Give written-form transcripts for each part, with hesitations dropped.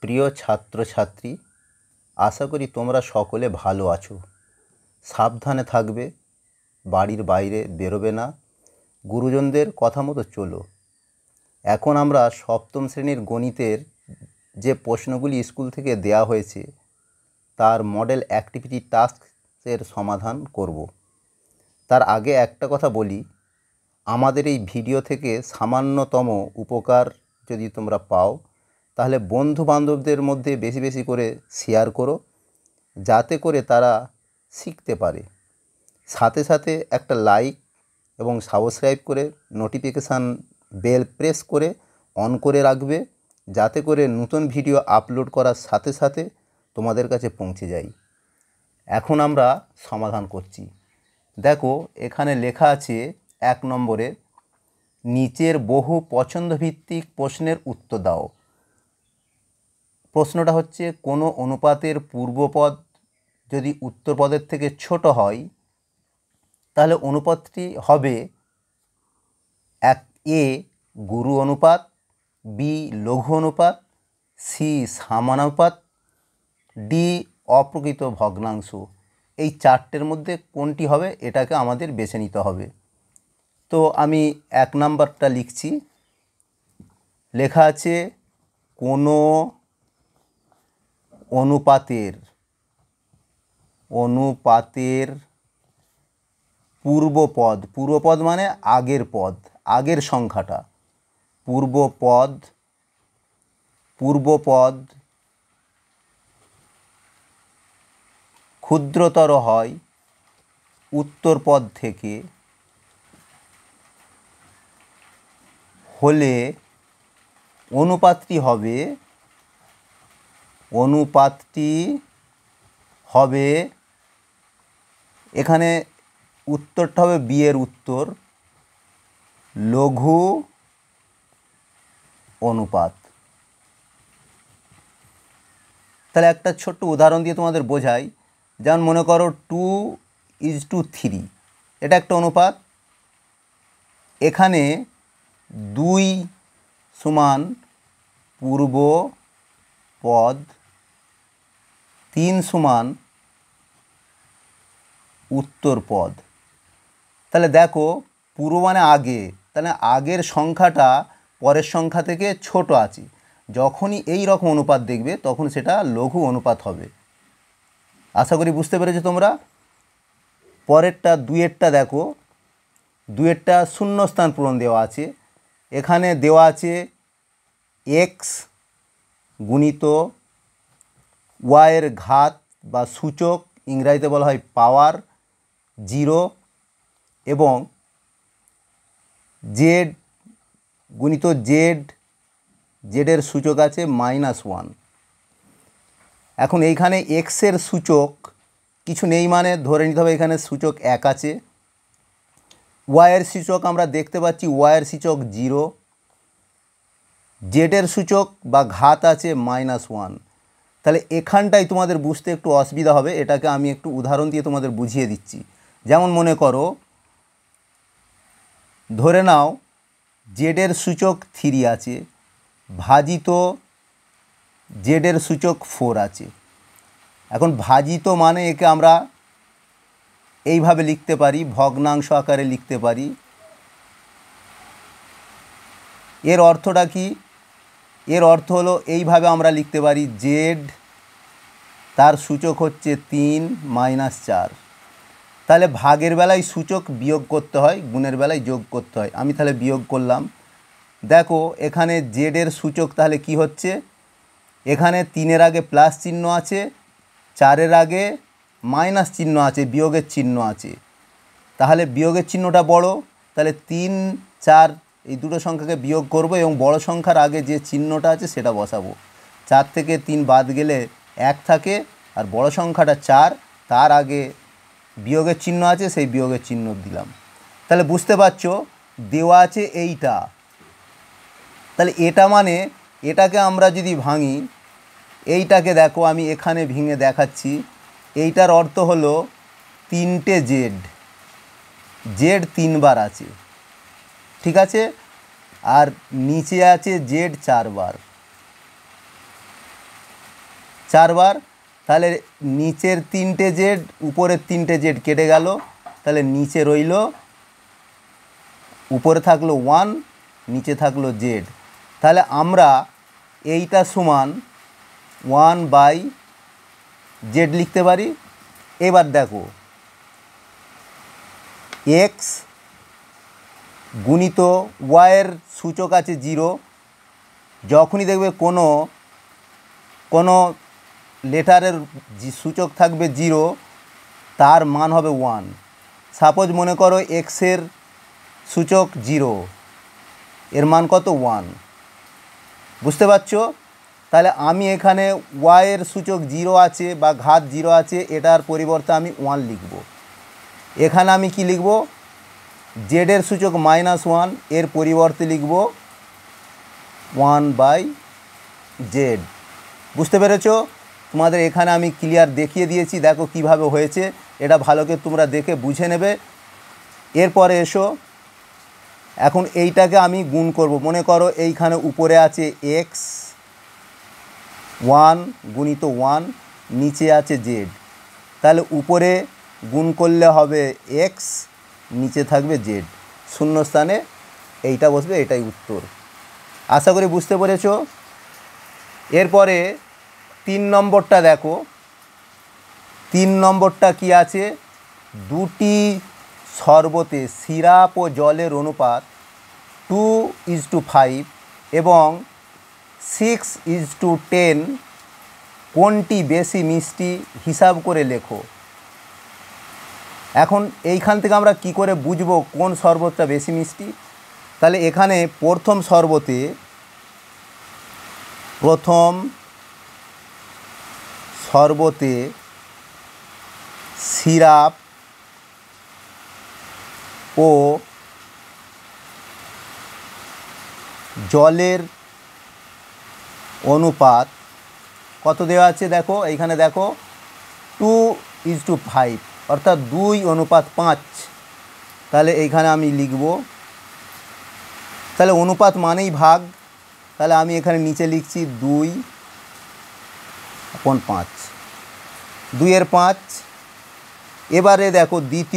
প্রিয় ছাত্রছাত্রী, আশা করি তোমরা সকলে ভালো আছো। সাবধানে থাকবে, বাড়ির বাইরে বেরোবে না, গুরুজনদের কথা মতো চলো। এখন আমরা সপ্তম শ্রেণীর গণিতের যে প্রশ্নগুলি স্কুল থেকে দেয়া হয়েছে তার মডেল অ্যাক্টিভিটি টাস্কের সমাধান করব। তার আগে একটা কথা বলি, আমাদের এই ভিডিও থেকে সামান্যতম উপকার যদি তোমরা পাও তাহলে বন্ধু বান্ধবদের মধ্যে বেশি বেশি করে শেয়ার করো, যাতে করে তারা শিখতে পারে। সাথে সাথে একটা লাইক এবং সাবস্ক্রাইব করে নোটিফিকেশান বেল প্রেস করে অন করে রাখবে, যাতে করে নতুন ভিডিও আপলোড করার সাথে সাথে তোমাদের কাছে পৌঁছে যায়। এখন আমরা সমাধান করছি। দেখো, এখানে লেখা আছে 1 নম্বরে, নিচের বহু পছন্দভিত্তিক প্রশ্নের উত্তর দাও। প্রশ্নটা হচ্ছে, কোনো অনুপাতের পূর্বপদ যদি উত্তরপদের থেকে ছোট হয় তাহলে অনুপাতটি হবে এ গুরু অনুপাত, বি লঘু অনুপাত, সি সমানুপাত, ডি অপ্রকৃত ভগ্নাংশ। এই চারটের মধ্যে কোনটি হবে এটাকে আমাদের বেছে নিতে হবে। তো আমি 1 নাম্বারটা লিখছি। লেখা আছে, কোনো অনুপাতের পূর্বপদ মানে আগের পদ, আগের সংখ্যাটা। পূর্বপদ ক্ষুদ্রতর হয় উত্তরপদ থেকে হলে অনুপাতটি হবে এখানে উত্তরটা হবে বি এর উত্তর, লঘু অনুপাত। তাহলে একটা ছোট্ট উদাহরণ দিয়ে তোমাদের বোঝাই। যেমন মনে করো 2:3, এটা একটা অনুপাত। এখানে 2 সমান পূর্বপদ, 3 সমান উত্তরপদ। তাহলে দেখো, পূর্ব মানে আগে, তাহলে আগের সংখ্যাটা পরের সংখ্যা থেকে ছোট আছে। যখনই এই রকম অনুপাত দেখবে তখন সেটা লঘু অনুপাত হবে। আশা করি বুঝতে পেরেছো তোমরা। পরেরটা 2-এরটা দেখো, 2-এরটা শূন্যস্থান পূরণ দেওয়া আছে। এখানে দেওয়া আছে এক্স গুণিত ওয়াইয়ের ঘাত বা সূচক, ইংরাজিতে বলা হয় পাওয়ার 0, এবং জেড গুণিত জেডের সূচক আছে -1। এখন এইখানে এক্সের সূচক কিছু নেই, মানে ধরে নিতে হবে এখানে সূচক 1 আছে। ওয়াইয়ের সূচক আমরা দেখতে পাচ্ছি, ওয়াইয়ের সূচক 0, জেডের সূচক বা ঘাত আছে -1। তাহলে এখানটাই তোমাদের বুঝতে একটু অসুবিধা হবে, এটাকে আমি একটু উদাহরণ দিয়ে তোমাদের বুঝিয়ে দিচ্ছি। যেমন মনে করো, ধরে নাও জেডের সূচক 3 আছে, ভাজিত জেডের সূচক 4 আছে। এখন ভাজিত মানে একে আমরা এইভাবে লিখতে পারি, ভগ্নাংশ আকারে লিখতে পারি। এর অর্থটা কি? এর অর্থ হলো এইভাবে আমরা লিখতে পারি, জেড তার সূচক হচ্ছে 3 - 4। তাহলে ভাগের বেলায় সূচক বিয়োগ করতে হয়, গুণের বেলায় যোগ করতে হয়। আমি তাহলে বিয়োগ করলাম। দেখো, এখানে জেডের সূচক তাহলে কি হচ্ছে, এখানে 3-এর আগে প্লাস চিহ্ন আছে, 4-এর আগে মাইনাস চিহ্ন আছে, বিয়োগের চিহ্ন আছে। তাহলে বিয়োগের চিহ্নটা বড়, তাহলে 3, 4 এই দুটো সংখ্যাকে বিয়োগ করব এবং বড় সংখ্যার আগে যে চিহ্নটা আছে সেটা বসাবো। 4 থেকে 3 বাদ গেলে 1 থাকে, আর বড় সংখ্যাটা 4, তার আগে বিয়োগের চিহ্ন আছে, সেই বিয়োগের চিহ্ন দিলাম। তাহলে বুঝতে পারছো দেওয়া আছে এইটা। তাহলে এটা মানে এটাকে আমরা যদি ভাঙি, এইটাকে দেখো আমি এখানে ভেঙে দেখাচ্ছি। এইটার অর্থ হলো 3টে জেড 3 বার আছে, ঠিক আছে, আর নিচে আছে জেড 4 বার। 4বার, তাহলে নিচের 3টে জেড উপরের 3টে জেড কেটে গেল, তাহলে নিচে রইল, উপরে থাকলো 1, নিচে থাকলো জেড। তাহলে আমরা এইটা সমান 1/z লিখতে পারি। এবার দেখো এক্স গুণিত ওয়াইয়ের সূচক আছে 0, যখনই দেখবে কোনো লেটারের সূচক থাকবে 0, তার মান হবে 1। সাপোজ মনে করো এক্সের সূচক 0, এর মান কত? 1। বুঝতে পারছো? তাহলে আমি এখানে ওয়াইয়ের সূচক 0 আছে বা ঘাত 0 আছে, এটার পরিবর্তে আমি 1 লিখব। এখানে আমি কি লিখব? জেডের সূচক -1, এর পরিবর্তে লিখব 1/z। বুঝতে পেরেছো? তোমাদের এখানে আমি ক্লিয়ার দেখিয়ে দিয়েছি, দেখো কিভাবে হয়েছে, এটা ভালো করে তোমরা দেখে বুঝে নেবে। এরপরে এসো, এখন এইটাকে আমি গুণ করব। মনে করো এইখানে উপরে আছে এক্স 1 গুণিত 1, নিচে আছে জেড, তাহলে উপরে গুণ করলে হবে এক্স, নিচে থাকবে জেড, শূন্যস্থানে এইটা বসবে, এটাই উত্তর। আশা করি বুঝতে পেরেছ। এরপরে 3 নম্বরটা দেখো, 3 নম্বরটা কি আছে? দুটি শরবতে সিরাপ ও জলের অনুপাত 2:5 এবং 6:10, কোনটি বেশি মিষ্টি হিসাব করে লেখো। এখন এইখান থেকে আমরা কি করে বুঝবো কোন শরবতটা বেশি মিষ্টি? তাহলে এখানে প্রথম শরবতে সিরাপ ও জলের অনুপাত কত দেওয়া আছে? দেখো এইখানে দেখো 2:5, অর্থাৎ 2:5। তাহলে এইখানে আমি লিখব, তাহলে অনুপাত মানেই ভাগ, তাহলে আমি এখানে নিচে লিখছি 2/5, 2/5। এবারে দেখো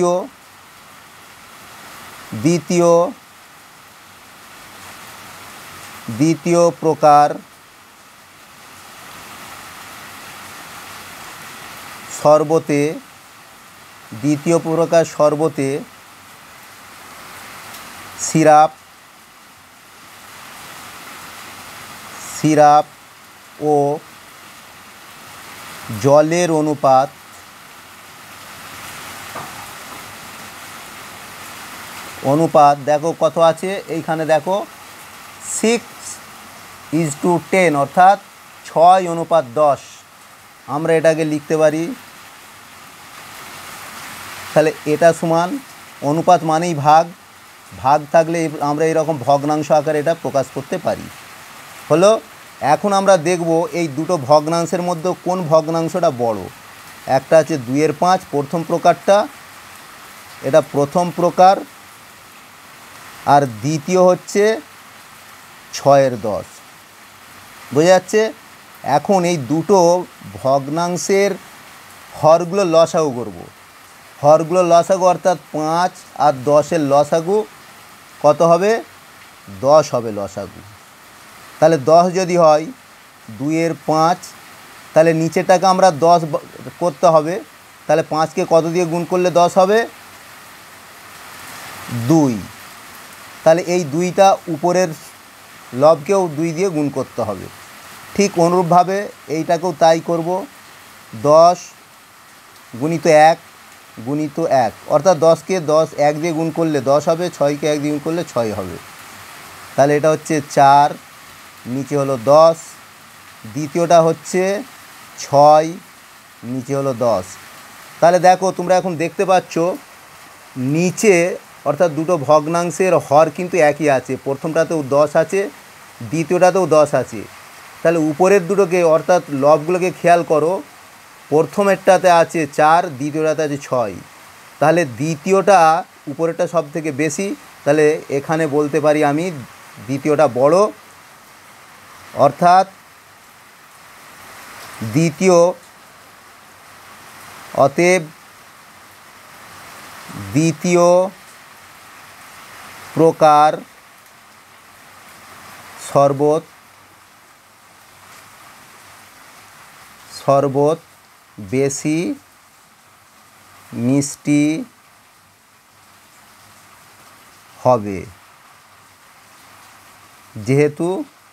দ্বিতীয় প্রকার শরবতে সিরাপ ও জলের অনুপাত দেখো কত আছে, এইখানে দেখো 6:10, অর্থাৎ 6:10। আমরা এটাকে লিখতে পারি, তাহলে এটা সমান, অনুপাত মানেই ভাগ থাকলে আমরা এরকম ভগ্নাংশ আকারে এটা প্রকাশ করতে পারি। হলো, এখন আমরা দেখব এই দুটো ভগ্নাংশের মধ্যে কোন ভগ্নাংশটা বড়। একটা আছে 2/5, প্রথম প্রকারটা, এটা প্রথম প্রকার, আর দ্বিতীয় হচ্ছে 6/10। বোঝা যাচ্ছে? এখন এই দুটো ভগ্নাংশের হরগুলো লসাগু করব। অর্থাৎ 5 আর 10-এর লসাগু কত হবে? 10 হবে লসাগু। তাহলে 10 যদি হয় 2/5, তাহলে নিচেটাকে আমরা 10 করতে হবে। তাহলে 5কে কত দিয়ে গুণ করলে 10 হবে? 2। তাহলে এই 2টা উপরের লবকেও 2 দিয়ে গুণ করতে হবে। ঠিক অনুরূপভাবে এইটাকেও তাই করব, 10 গুণিত 1 গুণিত 1, অর্থাৎ 10কে 1 দিয়ে গুণ করলে 10 হবে, 6কে 1 দিয়ে গুণ করলে 6 হবে। তাহলে এটা হচ্ছে 4, নিচে হলো 10, দ্বিতীয়টা হচ্ছে 6, নিচে হলো 10। তাহলে দেখো তোমরা এখন দেখতে পাচ্ছ নিচে, অর্থাৎ দুটো ভগ্নাংশের হর কিন্তু একই আছে, প্রথমটাতেও 10 আছে, দ্বিতীয়টাতেও 10 আছে। তাহলে উপরের দুটোকে, অর্থাৎ লবগুলোকে খেয়াল করো, প্রথমেরটাতে আছে 4, দ্বিতীয়টাতে আছে 6, তাহলে দ্বিতীয়টা উপরেরটা সব থেকে বেশি, তাহলে এখানে বলতে পারি আমি দ্বিতীয়টা বড়, অর্থাৎ দ্বিতীয় অতএব দ্বিতীয় প্রকার শরবত বেশি মিষ্টি হবে, যেহেতু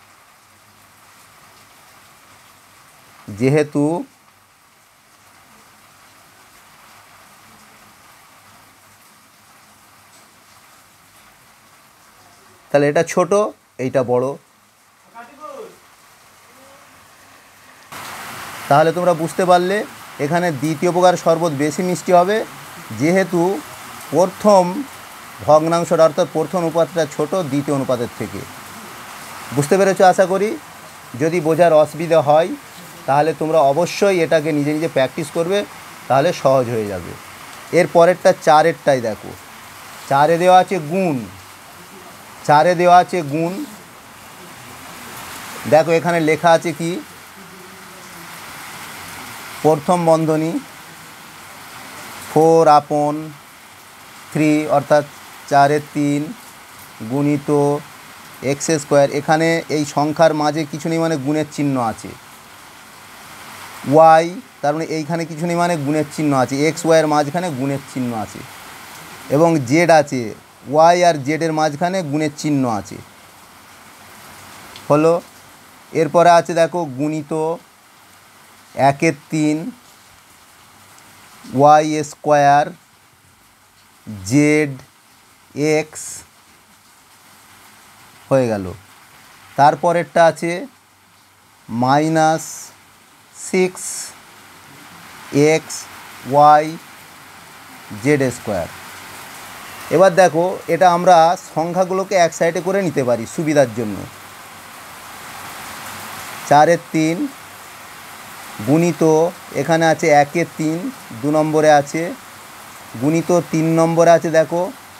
তাহলে এটা ছোট, এইটা বড়। তাহলে তোমরা বুঝতে পারলে এখানে দ্বিতীয় প্রকার শরবত বেশি মিষ্টি হবে, যেহেতু প্রথম ভগ্নাংশটা অর্থাৎ প্রথম অনুপাতটা ছোট দ্বিতীয় অনুপাতের থেকে। বুঝতে পেরেছো আশা করি। যদি বোঝার অসুবিধা হয় তাহলে তোমরা অবশ্যই এটাকে নিজে নিজে প্র্যাকটিস করবে, তাহলে সহজ হয়ে যাবে। এর পরেরটা 4-এরটাই দেখো। 4-এ দেওয়া আছে গুণ, 4-এ দেওয়া আছে গুণ। দেখো এখানে লেখা আছে কি, প্রথম বন্ধনী 4/3 অর্থাৎ 4-এর 3 গুণিত এক্স স্কোয়ার। এখানে এই সংখ্যার মাঝে কিছু নেই মানে গুণের চিহ্ন আছে। ওয়াই, তার মানে এইখানে কিছু নেই মানে গুণের চিহ্ন আছে। এক্স ওয়াইয়ের মাঝখানে গুণের চিহ্ন আছে, এবং জেড আছে, ওয়াই আর জেডের মাঝখানে গুণের চিহ্ন আছে। হলো। এরপরে আছে দেখো গুণিত 1-এর 3 ওয়াই স্কোয়ার জেড এক্স হয়ে গেল। তারপরেরটা আছে -6x ওয়াই জেড স্কোয়ার। এবার দেখো এটা আমরা সংখ্যাগুলোকে এক সাইডে করে নিতে পারি সুবিধার জন্য। 4-এর 3 গুণিত এখানে আছে 1-এর 3 2 নম্বরে আছে, গুণিত 3 নম্বরে আছে দেখো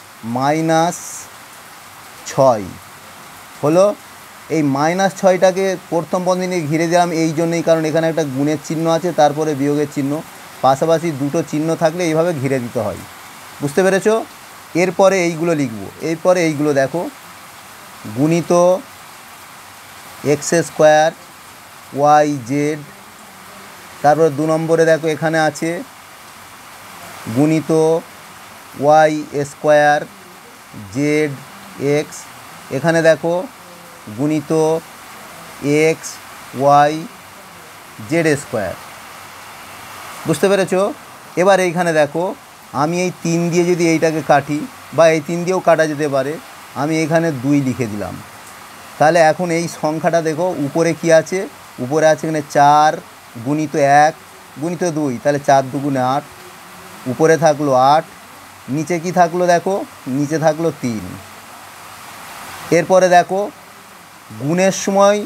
-6 হলো। এই -6টাকে প্রথম বন্ধনী ঘিরে দিলাম এই জন্যই, কারণ এখানে একটা গুণের চিহ্ন আছে, তারপরে বিয়োগের চিহ্ন, পাশাপাশি দুটো চিহ্ন থাকলে এইভাবে ঘিরে দিতে হয়। বুঝতে পেরেছো? এরপরে এইগুলো লিখব। এরপরে এইগুলো দেখো, গুণিত এক্স স্কোয়ার ওয়াই জেড। তারপর 2 নম্বরে দেখো এখানে আছে গুণিত ওয়াই স্কোয়ার জেড এক্স। এখানে দেখো গুণিত এক্স ওয়াই জেড স্কোয়ার। বুঝতে পেরেছো? এবার এইখানে দেখো আমি এই 3 দিয়ে যদি এইটাকে কাটি, বা এই 3 দিয়েও কাটা যেতে পারে, আমি এখানে 2 লিখে দিলাম। তাহলে এখন এই সংখ্যাটা দেখো উপরে কি আছে, উপরে আছে এখানে 4 গুণিত 1 গুণিত 2, তাহলে 4 2 8, উপরে থাকলো 8, নিচে কি থাকলো দেখো, নিচে থাকলো 3। এরপরে দেখো গুণের সময়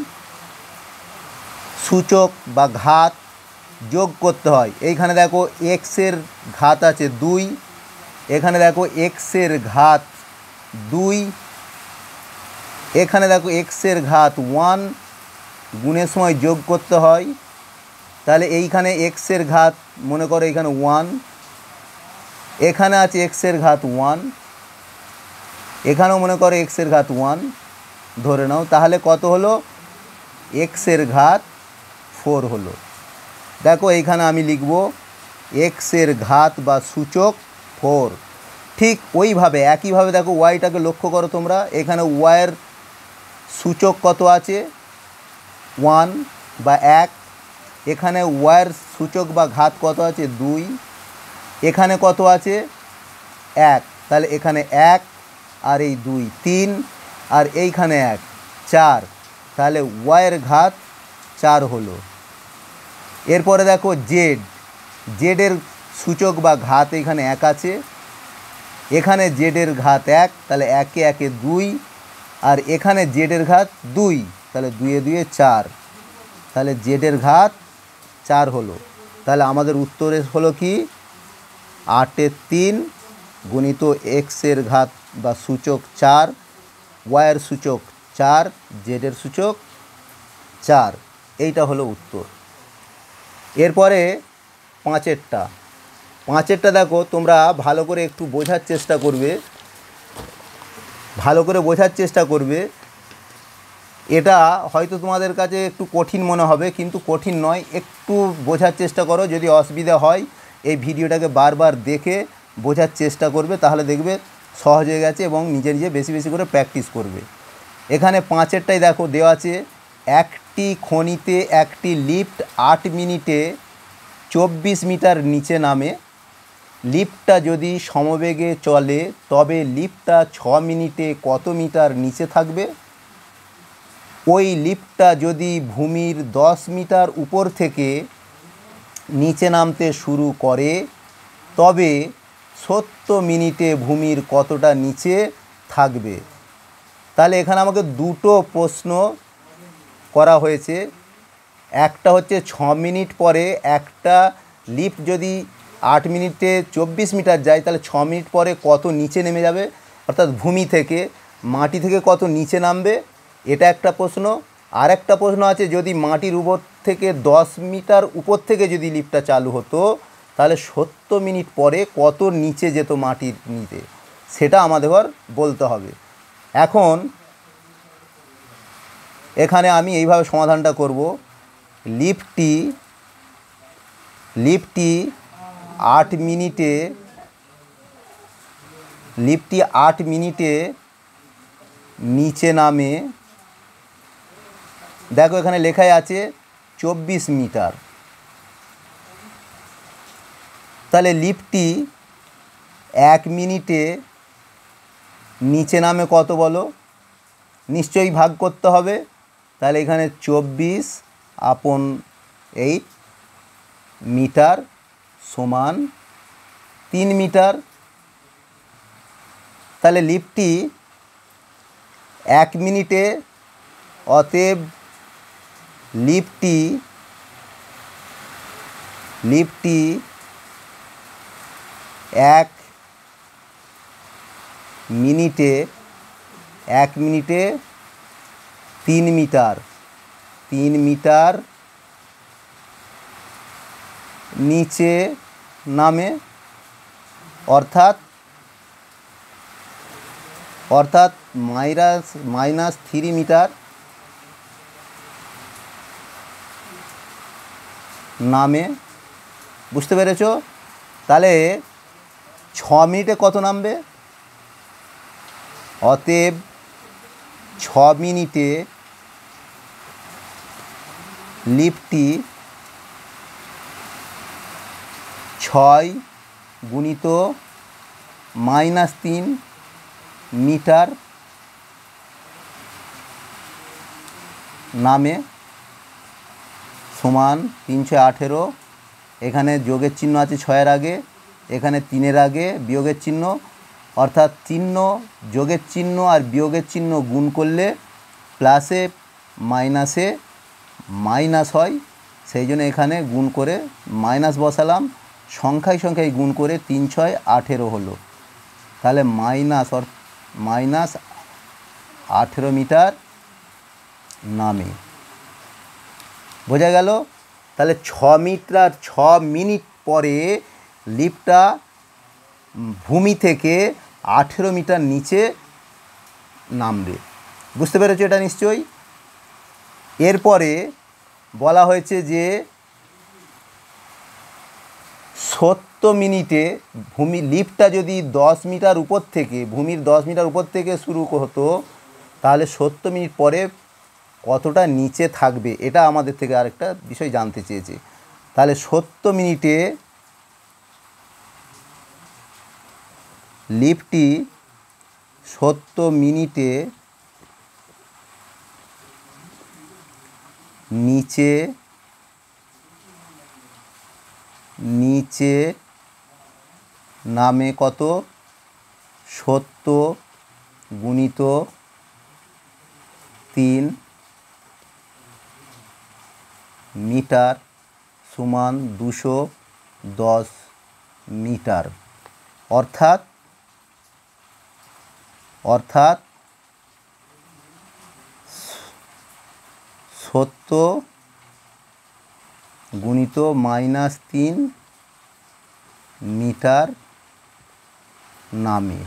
সূচক বা ঘাত যোগ করতে হয়। এইখানে দেখো এক্সের ঘাত আছে 2, এখানে দেখো এক্সের ঘাত 2, এখানে দেখো এক্সের ঘাত 1, গুণের সময় যোগ করতে হয়। তাহলে এইখানে এক্সের ঘাত মনে করো এখানে 1, এখানে আছে এক্সের ঘাত 1, এখানেও মনে করো এক্সের ঘাত 1 ধরে নাও। তাহলে কত হলো? এক্সের ঘাত 4 হলো। দেখো এইখানে আমি লিখব এক্সের ঘাত বা সূচক 4। ঠিক ওইভাবে একইভাবে দেখো ওয়াইটাকে লক্ষ্য করো তোমরা, এখানে ওয়াইয়ের সূচক কত আছে? 1 বা 1। এখানে ওয়াইয়ের সূচক বা ঘাত কত আছে? 2। এখানে কত আছে? 1। তাহলে এখানে 1 আর এই 2 3, আর এইখানে 1 4, তাহলে ওয়াইয়ের ঘাত 4 হলো। এরপরে দেখো জেড, জেডের সূচক বা ঘাত এখানে 1 আছে, এখানে জেডের ঘাত 1, তাহলে 1 এ 1 এ 2, আর এখানে জেডের ঘাত 2, তাহলে 2 এ 2 এ 4, তাহলে জেডের ঘাত 4 হলো। তাহলে আমাদের উত্তরে হলো কি 8-এর 3 গুণিত এক্সের ঘাত বা সূচক 4, ওয়াইয়ের সূচক 4, জেডের সূচক 4, এইটা হলো উত্তর। এরপরে পাঁচেরটা দেখো, তোমরা ভালো করে একটু বোঝার চেষ্টা করবে। এটা হয়তো তোমাদের কাছে একটু কঠিন মনে হবে, কিন্তু কঠিন নয়, একটু বোঝার চেষ্টা করো। যদি অসুবিধা হয় এই ভিডিওটাকে বারবার দেখে বোঝার চেষ্টা করবে, তাহলে দেখবে সহজ হয়ে গেছে এবং নিজে নিজে বেশি বেশি করে প্র্যাকটিস করবে। এখানে 5এরটাই দেখো দেওয়া আছে, একটি খনিতে একটি লিফট 8 মিনিটে 24 মিটার নিচে নামে। লিফটটা যদি সমবেগে চলে তবে লিফটটা 6 মিনিটে কত মিটার নিচে থাকবে? ওই লিফটটা যদি ভূমির 10 মিটার উপর থেকে নিচে নামতে শুরু করে তবে 70 মিনিটে ভূমির কতটা নিচে থাকবে? তাহলে এখানে আমাকে দুটো প্রশ্ন করা হয়েছে। একটা হচ্ছে 6 মিনিট পরে একটা লিফট যদি 8 মিনিটে 24 মিটার যায়, তাহলে 6 মিনিট পরে কত নিচে নেমে যাবে, অর্থাৎ ভূমি থেকে মাটি থেকে কত নিচে নামবে, এটা একটা প্রশ্ন। আর একটা প্রশ্ন আছে, যদি মাটির উপর থেকে 10 মিটার উপর থেকে যদি লিফটটা চালু হতো তাহলে 70 মিনিট পরে কত নিচে যেত মাটির নিচে, সেটা আমাদের বলতে হবে। এখন এখানে আমি এইভাবে সমাধানটা করব। লিফটটি 8 মিনিটে নিচে নামে। দেখো এখানে লেখাই আছে 24 মিটার। তাহলে লিফটটি 1 মিনিটে নিচে নামে কত বলো? নিশ্চয়ই ভাগ করতে হবে। তাহলে এখানে 24/8 মিটার সমান 3 মিটার। তাহলে লিফটটি 1 মিনিটে, অতএব লিফটটি 1 মিনিটে 3 মিটার নিচে নামে, অর্থাৎ -3 মিটার নামে। বুঝতে পেরেছ? তাহলে 6 মিনিটে কত নামবে? অতএব 6 মিনিটে লিফটটি 6 গুণিত -3 মিটার নামে সমান 318। এখানে যোগের চিহ্ন আছে 6-এর আগে, এখানে 3-এর আগে বিয়োগের চিহ্ন, অর্থাৎ চিহ্ন, যোগের চিহ্ন আর বিয়োগের চিহ্ন গুণ করলে প্লাসে মাইনাসে মাইনাস হয়, সেই জন্য এখানে গুণ করে মাইনাস বসালাম। সংখ্যায় গুণ করে 3 × 6 = 18 হলো। তাহলে -18 মিটার নামে। বোঝা গেল? তাহলে 6 মিনিট পরে লিফটটা ভূমি থেকে 18 মিটার নিচে নামবে। বুঝতে পেরেছো এটা নিশ্চয়ই? এরপরে বলা হয়েছে যে 70 মিনিটে লিফটটা যদি 10 মিটার উপর থেকে, ভূমির 10 মিটার উপর থেকে শুরু হতো, তাহলে 70 মিনিট পরে কতটা নিচে থাকবে, এটা আমাদের থেকে আরেকটা বিষয় জানতে চেয়েছে। তাহলে 70 মিনিটে লিফটটি 70 মিনিটে নিচে নামে কত? 70 গুণিত 3 মিটার সমান 210 মিটার। অর্থাৎ 70 গুণিত -3 মিটার নামে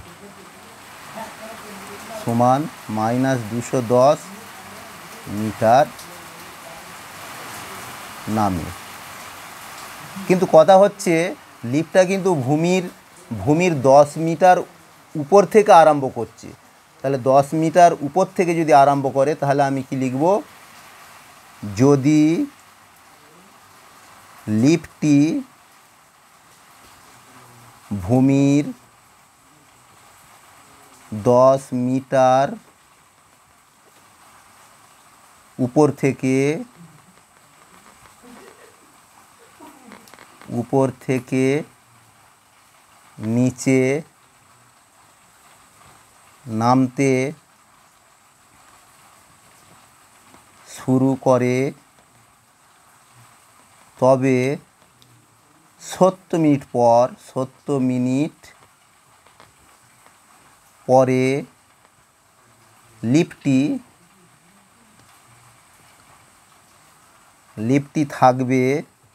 সমান -210 মিটার নামে। কিন্তু কথা হচ্ছে লিফটটা কিন্তু ভূমির 10 মিটার উপর থেকে আরম্ভ করছে। তাহলে 10 মিটার উপর থেকে যদি আরম্ভ করে তাহলে আমি কি লিখব, যদি লিফটটি ভূমির 10 মিটার উপর থেকে নিচে নামতে শুরু করে তবে 70 মিনিট পরে লিফটটি থাকবে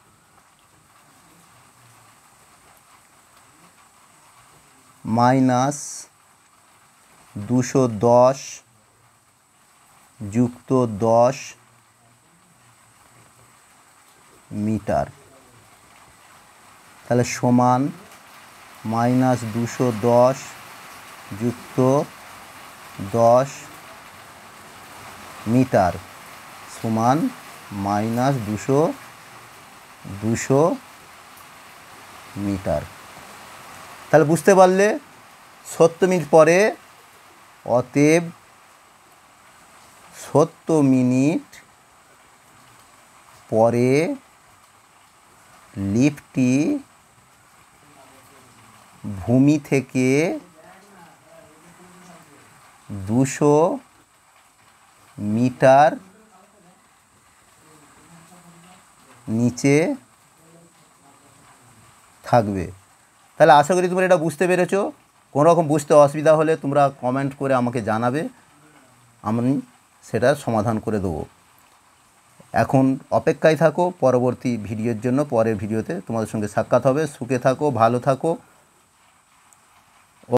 -210 যুক্ত 10 মিটার। তাহলে সমান -210 যুক্ত 10 মিটার সমান -200 মিটার। তাহলে বুঝতে পারলে 70 মিনিট পরে, অতএব 70 মিনিট পরে লিফটটি ভূমি থেকে 200 মিটার নিচে থাকবে। তাহলে আশা করি তোমরা এটা বুঝতে পেরেছো। কোনো রকম বুঝতে অসুবিধা হলে তোমরা কমেন্ট করে আমাকে জানাবে, আমি সেটার সমাধান করে দেবো। এখন অপেক্ষায় থাকো পরবর্তী ভিডিওর জন্য। পরের ভিডিওতে তোমাদের সঙ্গে সাক্ষাৎ হবে। সুখে থাকো, ভালো থাকো।